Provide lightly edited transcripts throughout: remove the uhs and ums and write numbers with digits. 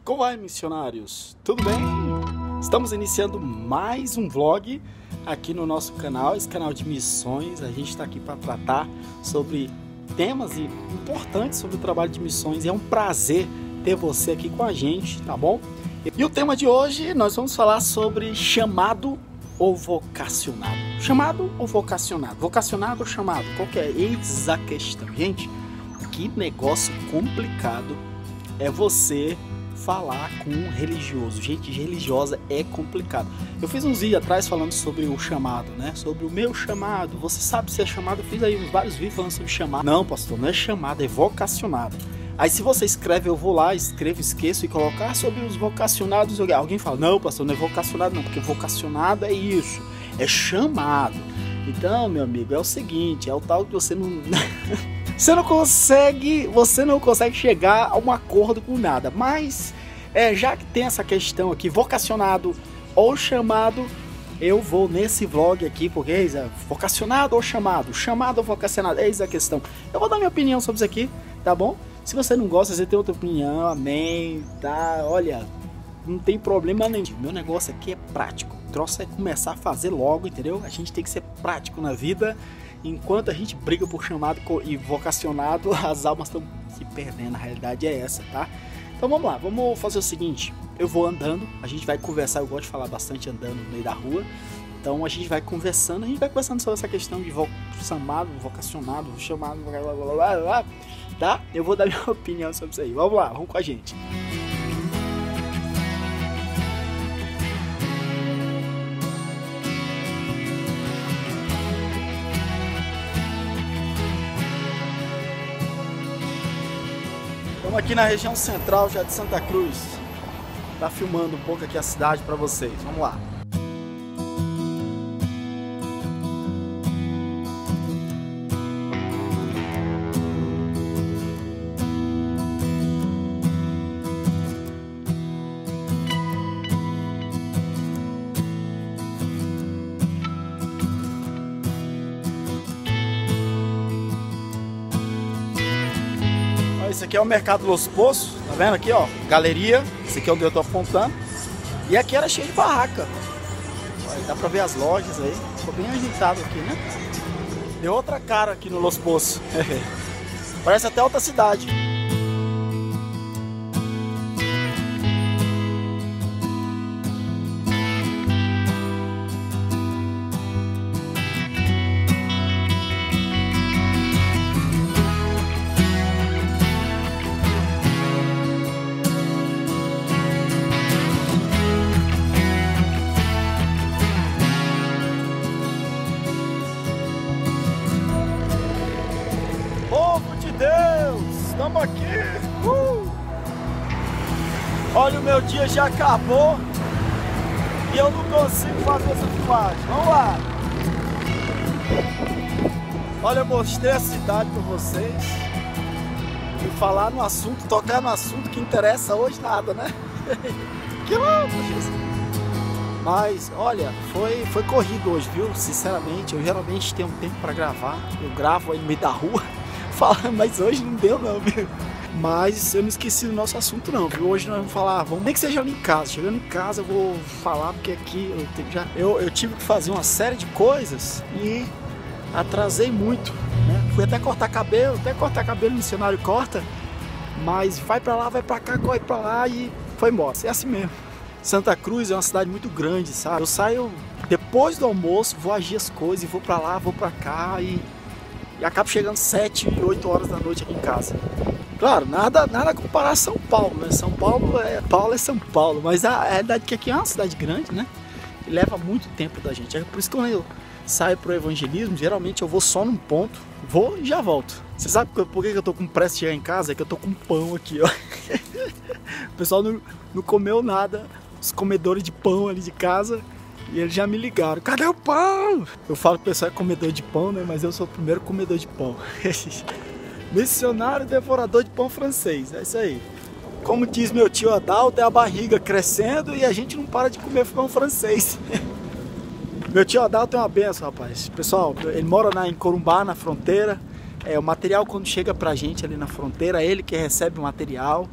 Como vai, missionários? Tudo bem? Estamos iniciando mais um vlog aqui no nosso canal, esse canal de missões. A gente está aqui para tratar sobre temas importantes sobre o trabalho de missões. É um prazer ter você aqui com a gente, tá bom? E o tema de hoje nós vamos falar sobre chamado ou vocacionado. Chamado ou vocacionado? Vocacionado ou chamado? Qual que é? Eis a questão. Gente, que negócio complicado é você falar com um religioso. Gente religiosa é complicado. Eu fiz uns vídeos atrás falando sobre o chamado, né? Sobre o meu chamado. Você sabe se é chamado? Eu fiz aí vários vídeos falando sobre chamado. Não, pastor, não é chamado, é vocacionado. Aí se você escreve, eu vou lá, escrevo, esqueço e colocar sobre os vocacionados. Alguém fala, não, pastor, não é vocacionado não, porque vocacionado é isso, é chamado. Então, meu amigo, é o seguinte, é o tal que você não... Você não consegue chegar a um acordo com nada. Mas, já que tem essa questão aqui, vocacionado ou chamado, eu vou nesse vlog aqui, porque vocacionado ou chamado? Chamado ou vocacionado? Eis a questão. Eu vou dar minha opinião sobre isso aqui, tá bom? Se você não gosta, você tem outra opinião, amém, tá? Olha, não tem problema nenhum. Meu negócio aqui é prático. O troço é começar a fazer logo, entendeu? A gente tem que ser prático na vida. Enquanto a gente briga por chamado e vocacionado, as almas estão se perdendo. A realidade é essa, tá? Então vamos lá, vamos fazer o seguinte. Eu vou andando, a gente vai conversar. Eu gosto de falar bastante andando no meio da rua. Então a gente vai conversando, sobre essa questão de chamado, vocacionado, chamado, blá, blá, blá, blá, blá, tá? Eu vou dar minha opinião sobre isso aí. Vamos lá, vamos com a gente. Estamos aqui na região central já de Santa Cruz. Tá filmando um pouco aqui a cidade para vocês. Vamos lá. Esse aqui é o Mercado Los Poços, tá vendo aqui, ó, galeria, esse aqui é onde eu tô apontando, e aqui era cheio de barraca, olha, dá pra ver as lojas aí, ficou bem agitado aqui, né? Deu outra cara aqui no Los Poços, parece até outra cidade. Estamos aqui, Olha, o meu dia já acabou e eu não consigo fazer essa filmagem. Vamos lá. Olha, eu mostrei a cidade para vocês e falar no assunto, tocar no assunto que interessa hoje nada, né? Que louco, Jesus. Mas, olha, foi corrido hoje, viu? Sinceramente, eu geralmente tenho um tempo para gravar. Eu gravo aí no meio da rua. Mas hoje não deu não, viu? Mas eu não esqueci do nosso assunto não, viu? Hoje nós vamos falar, nem que seja ali em casa. Chegando em casa eu vou falar, porque aqui eu tive que fazer uma série de coisas e atrasei muito, né? Fui até cortar cabelo missionário corta, mas vai pra lá, vai pra cá, corre pra lá e foi embora. É assim mesmo. Santa Cruz é uma cidade muito grande, sabe? Eu saio depois do almoço, vou agir as coisas e vou pra lá, vou pra cá e acabo chegando 7, 8 horas da noite aqui em casa. Claro, nada comparar a São Paulo, né? São Paulo é São Paulo, mas a realidade é que aqui é uma cidade grande, né? E leva muito tempo da gente. É por isso que quando eu saio pro evangelismo, geralmente eu vou só num ponto, vou e já volto. Você sabe por que eu tô com pressa de chegar em casa? É que eu tô com pão aqui, ó. O pessoal não comeu nada, os comedores de pão ali de casa. E eles já me ligaram, cadê o pão? Eu falo que o pessoal é comedor de pão, né? Mas eu sou o primeiro comedor de pão. Missionário devorador de pão francês, é isso aí. Como diz meu tio Adalto, é a barriga crescendo e a gente não para de comer pão francês. Meu tio Adalto é uma benção, rapaz. Pessoal, ele mora em Corumbá, na fronteira. O material quando chega pra gente ali na fronteira, é ele que recebe o material.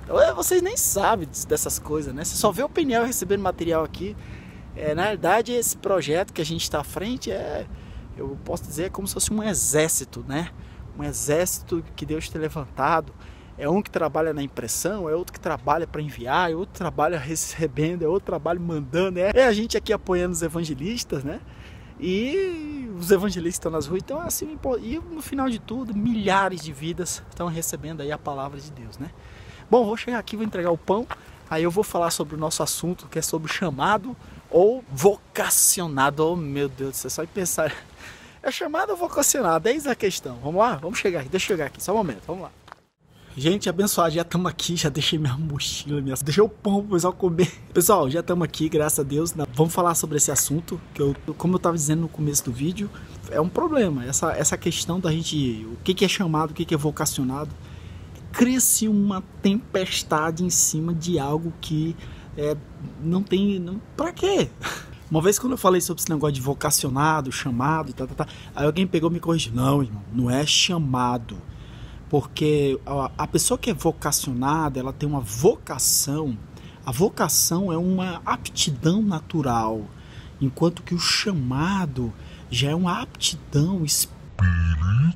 Vocês nem sabem dessas coisas, né? Você só vê o Peniel recebendo material aqui. Na realidade, esse projeto que a gente está à frente eu posso dizer, como se fosse um exército, né? Um exército que Deus tem levantado. É um que trabalha na impressão, é outro que trabalha para enviar, é outro que trabalha recebendo, é outro que trabalha mandando. É a gente aqui apoiando os evangelistas, né? E os evangelistas estão nas ruas. Então, assim, e no final de tudo, milhares de vidas estão recebendo aí a palavra de Deus, né? Bom, vou chegar aqui, vou entregar o pão. Aí eu vou falar sobre o nosso assunto, que é sobre chamado ou vocacionado. Oh, meu Deus do céu, só em pensar. É chamado ou vocacionado? Eis a questão. Vamos lá? Vamos chegar aqui. Deixa eu chegar aqui, só um momento. Vamos lá. Gente, abençoado, já estamos aqui, já deixei minha mochila, deixei o pão pro pessoal comer. Pessoal, já estamos aqui, graças a Deus. Vamos falar sobre esse assunto, que como eu estava dizendo no começo do vídeo, é um problema. Essa questão da gente, o que é chamado, o que é vocacionado, cria-se uma tempestade em cima de algo que não tem... Pra quê? Uma vez quando eu falei sobre esse negócio de vocacionado, chamado, aí alguém pegou e me corrigiu. Não, irmão, não é chamado. Porque a pessoa que é vocacionada, ela tem uma vocação. A vocação é uma aptidão natural, enquanto que o chamado já é uma aptidão espiritual.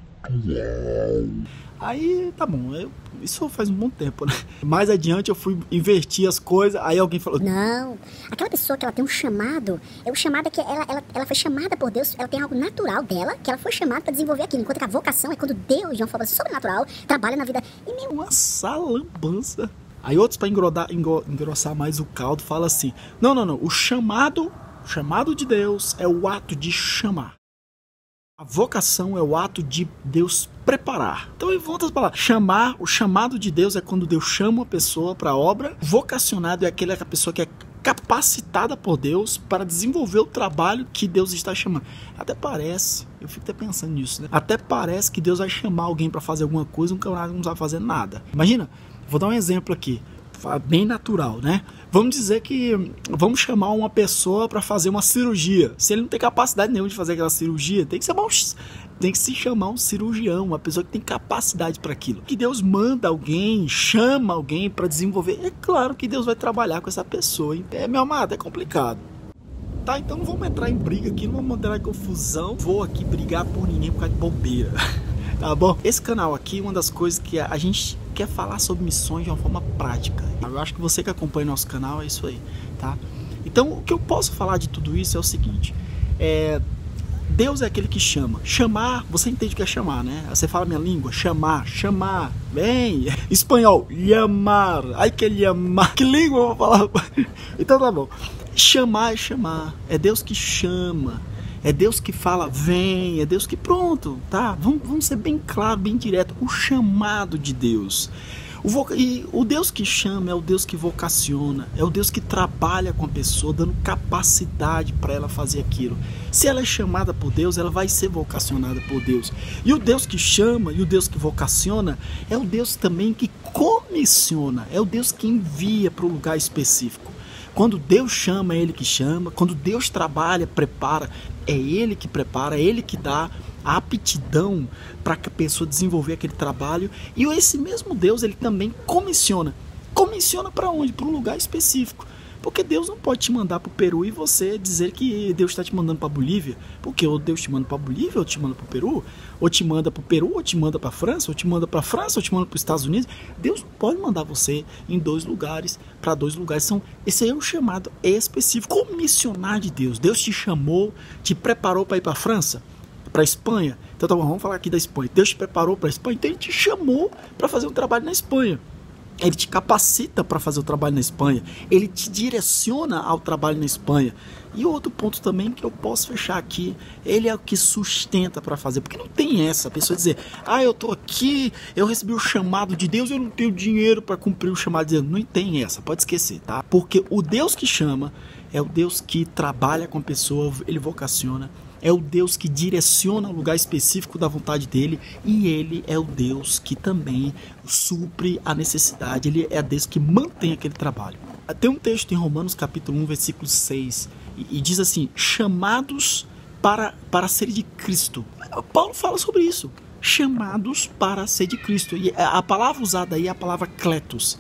Aí, tá bom, isso faz um bom tempo, né? Mais adiante eu fui invertir as coisas, aí alguém falou... Não, aquela pessoa que ela tem um chamado, o chamado é que ela foi chamada por Deus, ela tem algo natural dela, que ela foi chamada para desenvolver aquilo, enquanto que a vocação é quando Deus, de uma forma sobrenatural, trabalha na vida... E uma salambança. Aí outros, para engrossar mais o caldo, falam assim, não, o chamado de Deus é o ato de chamar. A vocação é o ato de Deus preparar. Então, em outras palavras, o chamado de Deus é quando Deus chama uma pessoa para a obra. Vocacionado é aquela pessoa que é capacitada por Deus para desenvolver o trabalho que Deus está chamando. Até parece, eu fico até pensando nisso, né? Até parece que Deus vai chamar alguém para fazer alguma coisa e um camarada não sabe fazer nada. Imagina, vou dar um exemplo aqui, bem natural, né? Vamos dizer que vamos chamar uma pessoa para fazer uma cirurgia. Se ele não tem capacidade nenhuma de fazer aquela cirurgia, tem que se chamar um cirurgião, uma pessoa que tem capacidade para aquilo. Que Deus manda alguém, chama alguém para desenvolver. É claro que Deus vai trabalhar com essa pessoa. Meu amado, é complicado. Tá, então não vamos entrar em briga aqui, não vamos entrar em confusão. Vou aqui brigar por ninguém por causa de bobeira. Tá bom? Esse canal aqui, uma das coisas que a gente quer falar sobre missões de uma forma prática. Eu acho que você que acompanha nosso canal é isso aí, tá? Então, o que eu posso falar de tudo isso é o seguinte. Deus é aquele que chama. Chamar, você entende o que é chamar, né? Você fala minha língua, chamar. Bem, espanhol, llamar. Ai, que llamar. Que língua eu vou falar? Então tá bom. Chamar é chamar. É Deus que chama. É Deus que fala, vem, é Deus que pronto, tá? Vamos ser bem claro, bem direto. O chamado de Deus. E o Deus que chama é o Deus que vocaciona, é o Deus que trabalha com a pessoa, dando capacidade para ela fazer aquilo. Se ela é chamada por Deus, ela vai ser vocacionada por Deus. E o Deus que chama e o Deus que vocaciona é o Deus também que comissiona, é o Deus que envia para um lugar específico. Quando Deus chama, é Ele que chama. Quando Deus trabalha, prepara, é Ele que prepara, é Ele que dá a aptidão para que a pessoa desenvolver aquele trabalho. E esse mesmo Deus, Ele também comissiona. Comissiona para onde? Para um lugar específico. Porque Deus não pode te mandar para o Peru e você dizer que Deus está te mandando para a Bolívia. Porque ou Deus te manda para a Bolívia, ou te manda para o Peru, ou te manda para o Peru, ou te manda para a França, ou te manda para a França, ou te manda para os Estados Unidos. Deus não pode mandar você em dois lugares, para dois lugares. Esse aí é um chamado específico. Comissionar de Deus. Deus te chamou, te preparou para ir para a França, para a Espanha. Então tá bom, vamos falar aqui da Espanha. Deus te preparou para a Espanha, então Ele te chamou para fazer um trabalho na Espanha. Ele te capacita para fazer o trabalho na Espanha. Ele te direciona ao trabalho na Espanha. E outro ponto também que eu posso fechar aqui, Ele é o que sustenta para fazer. Porque não tem essa, a pessoa dizer, eu tô aqui, eu recebi o chamado de Deus, eu não tenho dinheiro para cumprir o chamado de Deus. Não tem essa, pode esquecer, tá? Porque o Deus que chama é o Deus que trabalha com a pessoa, Ele vocaciona. É o Deus que direciona o lugar específico da vontade dele. E Ele é o Deus que também supre a necessidade. Ele é Deus que mantém aquele trabalho. Tem um texto em Romanos capítulo 1, versículo 6. E diz assim, chamados para ser de Cristo. Paulo fala sobre isso. Chamados para ser de Cristo. E a palavra usada aí é a palavra kletos.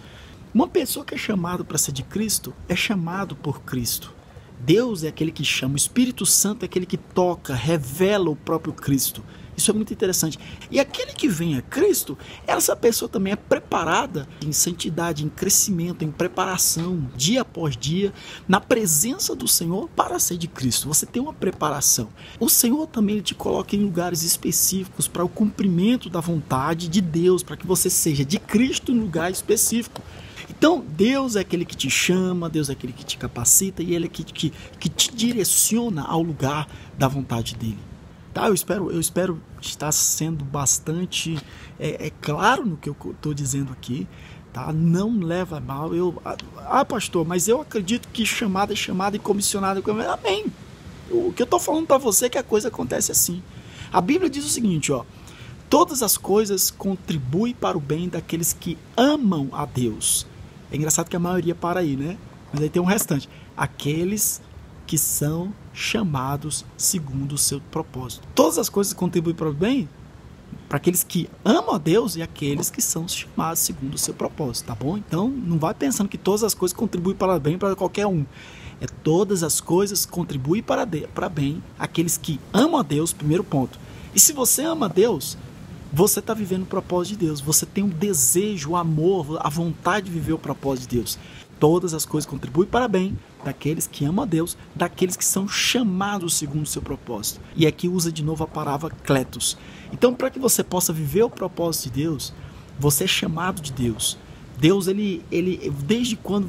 Uma pessoa que é chamada para ser de Cristo é chamado por Cristo. Deus é aquele que chama, o Espírito Santo é aquele que toca, revela o próprio Cristo. Isso é muito interessante. E aquele que vem a Cristo, essa pessoa também é preparada em santidade, em crescimento, em preparação, dia após dia, na presença do Senhor para ser de Cristo. Você tem uma preparação. O Senhor também te coloca em lugares específicos para o cumprimento da vontade de Deus, para que você seja de Cristo em lugar específico. Então, Deus é aquele que te chama, Deus é aquele que te capacita e Ele é que te direciona ao lugar da vontade dEle. Tá? Eu espero estar sendo bastante claro no que eu estou dizendo aqui. Tá? Não leva a mal. Pastor, mas eu acredito que chamada é chamada e comissionada é comissionada. Amém. O que eu estou falando para você é que a coisa acontece assim. A Bíblia diz o seguinte, ó. Todas as coisas contribuem para o bem daqueles que amam a Deus. É engraçado que a maioria para aí, né? Mas aí tem um restante. Aqueles que são chamados segundo o seu propósito. Todas as coisas contribuem para o bem para aqueles que amam a Deus e aqueles que são chamados segundo o seu propósito, tá bom? Então, não vai pensando que todas as coisas contribuem para o bem para qualquer um. Todas as coisas contribuem para bem aqueles que amam a Deus, primeiro ponto. E se você ama a Deus, você está vivendo o propósito de Deus. Você tem um desejo, o amor, a vontade de viver o propósito de Deus. Todas as coisas contribuem para bem daqueles que amam a Deus, daqueles que são chamados segundo o seu propósito. E aqui usa de novo a palavra kletos. Então, para que você possa viver o propósito de Deus, você é chamado de Deus. Deus, ele desde quando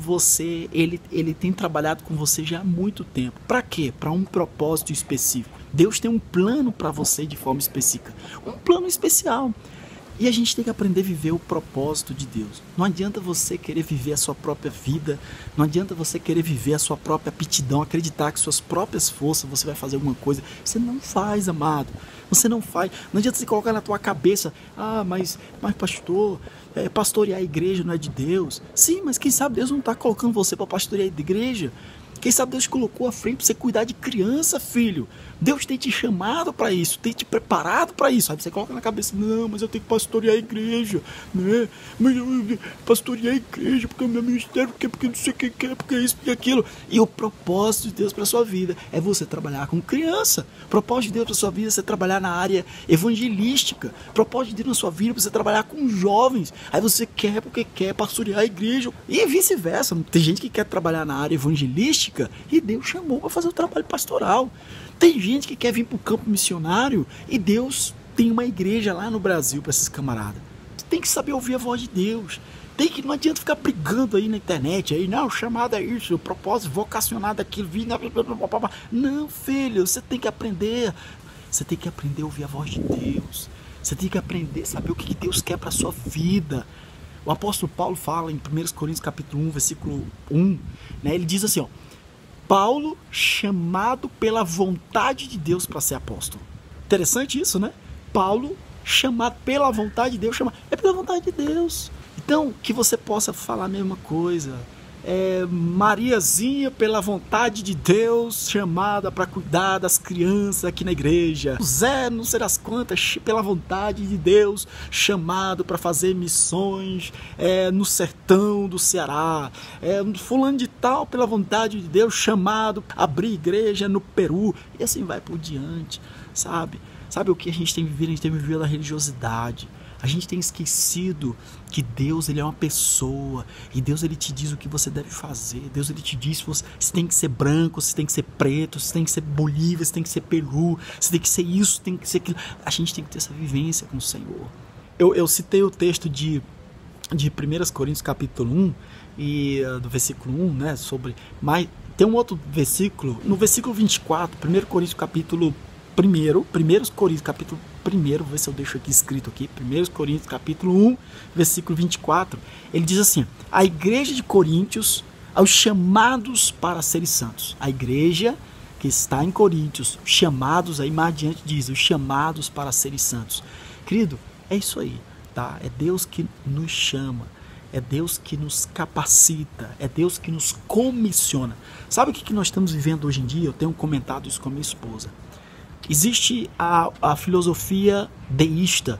ele tem trabalhado com você já há muito tempo. Para quê? Para um propósito específico. Deus tem um plano para você de forma específica. Um plano especial. E a gente tem que aprender a viver o propósito de Deus. Não adianta você querer viver a sua própria vida, não adianta você querer viver a sua própria aptidão, acreditar que suas próprias forças você vai fazer alguma coisa. Você não faz, amado. Você não faz. Não adianta você colocar na tua cabeça, mas pastor, pastorear a igreja não é de Deus. Sim, mas quem sabe Deus não está colocando você para pastorear a igreja. Quem sabe Deus colocou à frente para você cuidar de criança, filho. Deus tem te chamado para isso, tem te preparado para isso. Aí você coloca na cabeça, não, mas eu tenho que pastorear a igreja, né? Mas eu pastorear a igreja, porque é o meu ministério, porque não sei o que é, porque isso, porque aquilo. E o propósito de Deus para a sua vida é você trabalhar com criança. O propósito de Deus para a sua vida é você trabalhar na área evangelística. O propósito de Deus na sua vida é você trabalhar com jovens. Aí você quer porque quer pastorear a igreja. E vice-versa. Tem gente que quer trabalhar na área evangelística e Deus chamou para fazer o trabalho pastoral. Tem gente que quer vir para o campo missionário e Deus tem uma igreja lá no Brasil para esses camaradas. Você tem que saber ouvir a voz de Deus. Não adianta ficar brigando aí na internet, aí, não, chamada é isso, o propósito vocacionado aquilo, não, filho, você tem que aprender. Você tem que aprender a ouvir a voz de Deus. Você tem que aprender a saber o que Deus quer para a sua vida. O apóstolo Paulo fala em 1 Coríntios capítulo 1, versículo 1, né, ele diz assim, ó, Paulo chamado pela vontade de Deus para ser apóstolo. Interessante isso, né? Paulo chamado pela vontade de Deus, é pela vontade de Deus. Então, que você possa falar a mesma coisa. Mariazinha, pela vontade de Deus, chamada para cuidar das crianças aqui na igreja. Zé, não sei das quantas, pela vontade de Deus, chamado para fazer missões no sertão do Ceará. Fulano de tal, pela vontade de Deus, chamado para abrir igreja no Peru. E assim vai por diante, sabe? Sabe o que a gente tem vivido? A gente tem vivido a religiosidade. A gente tem esquecido que Deus, ele é uma pessoa, e Deus, ele te diz o que você deve fazer. Deus, ele te diz se você tem que ser branco, se tem que ser preto, se tem que ser Bolívia, se tem que ser Peru, se tem que ser isso, tem que ser aquilo. A gente tem que ter essa vivência com o Senhor. Eu citei o texto de 1 Coríntios capítulo 1, e do versículo 1, né, mas tem um outro versículo, no versículo 24, 1 Coríntios capítulo 1 Coríntios capítulo 1, vou ver se eu deixo aqui escrito aqui, 1 Coríntios capítulo 1, versículo 24, ele diz assim, a igreja de Coríntios, aos chamados para serem santos. A igreja que está em Coríntios, chamados, aí mais adiante diz, os chamados para serem santos. Querido, é isso aí, tá? É Deus que nos chama, é Deus que nos capacita, é Deus que nos comissiona. Sabe o que nós estamos vivendo hoje em dia? Eu tenho comentado isso com a minha esposa. Existe a filosofia deísta,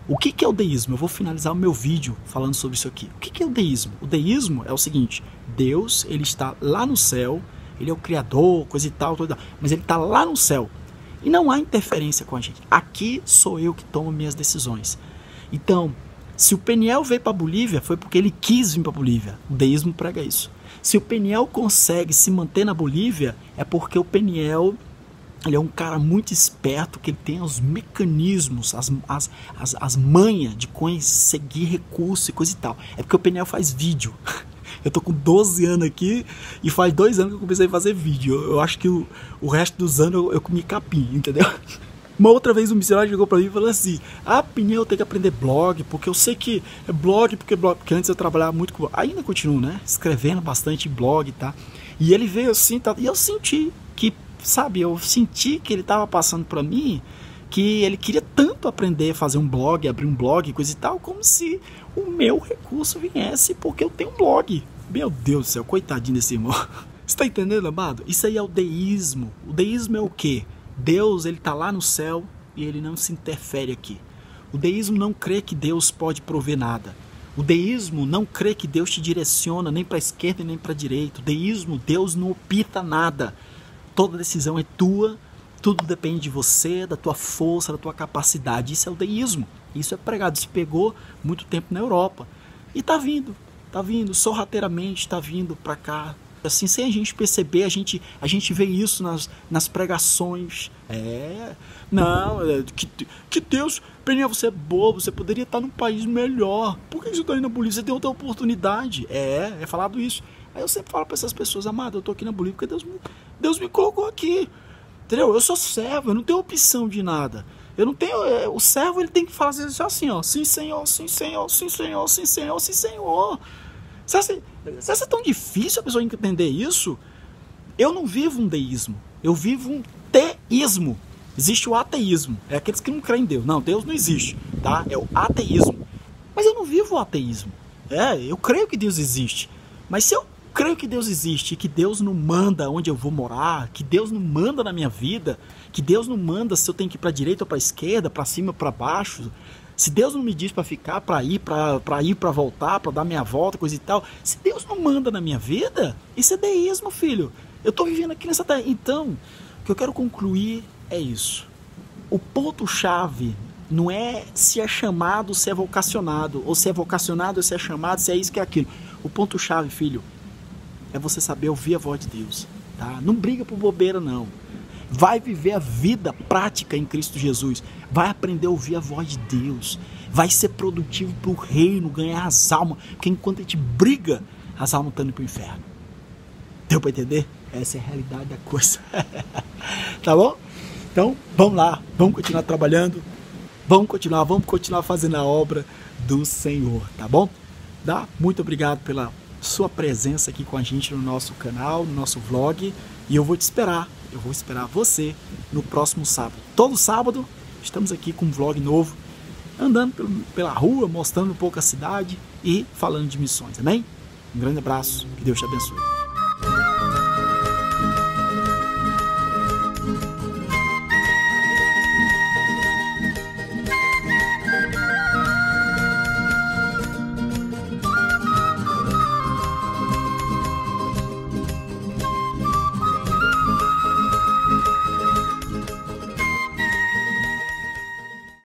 O que é o deísmo? Eu vou finalizar o meu vídeo falando sobre isso aqui. O que é o deísmo? O deísmo é o seguinte: Deus, ele está lá no céu, ele é o criador, coisa e tal, mas ele está lá no céu. E não há interferência com a gente. Aqui sou eu que tomo minhas decisões. Então, se o Peniel veio para a Bolívia, foi porque ele quis vir para a Bolívia. O deísmo prega isso. Se o Peniel consegue se manter na Bolívia, é porque o Peniel, ele é um cara muito esperto, que ele tem os mecanismos, as manhas de conseguir recurso e coisa e tal. É porque o Peniel faz vídeo. Eu tô com 12 anos aqui e faz 2 anos que eu comecei a fazer vídeo. Eu acho que o resto dos anos eu comi capim, entendeu? Uma outra vez um missionário chegou pra mim e falou assim: Peniel, tem que aprender blog, porque eu sei que é blog, porque antes eu trabalhava muito com... Ainda continuo, né? Escrevendo bastante blog, tá? E ele veio assim, tá? E eu senti que, sabe, eu senti que ele tava passando pra mim, que ele queria tanto aprender a fazer um blog, abrir um blog, coisa e tal, como se o meu recurso viesse porque eu tenho um blog. Meu Deus do céu, coitadinho desse irmão. Você tá entendendo, amado? Isso aí é o deísmo. O deísmo é o quê? Deus, ele tá lá no céu e ele não se interfere aqui. O deísmo não crê que Deus pode prover nada. O deísmo não crê que Deus te direciona nem para a esquerda nem para a direita. O deísmo, Deus não opta nada. Toda decisão é tua, tudo depende de você, da tua força, da tua capacidade. Isso é o deísmo. Isso é pregado, isso pegou muito tempo na Europa. E tá vindo, sorrateiramente tá vindo para cá. Assim, sem a gente perceber, a gente vê isso nas pregações. Que Deus, Peniel, você é bobo, você poderia estar num país melhor. Por que você está indo na Bolívia? Você tem outra oportunidade. É falado isso. Aí eu sempre falo para essas pessoas: amado, eu estou aqui na Bolívia porque Deus me colocou aqui. Entendeu? Eu sou servo, eu não tenho opção de nada. Eu não tenho. O servo, ele tem que fazer isso assim, ó. Sim, Senhor, sim, Senhor, sim, Senhor, sim, Senhor, sim, Senhor. Você acha tão difícil a pessoa entender isso? Eu não vivo um deísmo, eu vivo um teísmo. Existe o ateísmo, é aqueles que não creem em Deus. Não, Deus não existe, tá? É o ateísmo. Mas eu não vivo o ateísmo. Eu creio que Deus existe. Mas se eu creio que Deus existe e que Deus não manda onde eu vou morar, que Deus não manda na minha vida, que Deus não manda se eu tenho que ir para a direita ou para a esquerda, para cima ou para baixo, se Deus não me diz para ficar, para ir, para voltar, para dar minha volta, coisa e tal, se Deus não manda na minha vida, isso é deísmo, filho. Eu estou vivendo aqui nessa terra. Então, o que eu quero concluir é isso. O ponto-chave não é se é chamado, se é vocacionado, ou se é vocacionado, ou se é chamado, se é isso, que é aquilo. O ponto-chave, filho, é você saber ouvir a voz de Deus, tá? Não briga por bobeira, não. Vai viver a vida prática em Cristo Jesus. Vai aprender a ouvir a voz de Deus. Vai ser produtivo para o reino, ganhar as almas. Porque enquanto a gente briga, as almas estão indo para o inferno. Deu para entender? Essa é a realidade da coisa. Tá bom? Então, vamos lá. Vamos continuar trabalhando. Vamos continuar fazendo a obra do Senhor. Tá bom? Muito obrigado pela sua presença aqui com a gente no nosso canal, no nosso vlog. E eu vou te esperar. Eu vou esperar você no próximo sábado. Todo sábado estamos aqui com um vlog novo, andando pela rua, mostrando um pouco a cidade e falando de missões. Amém? Um grande abraço. Que Deus te abençoe.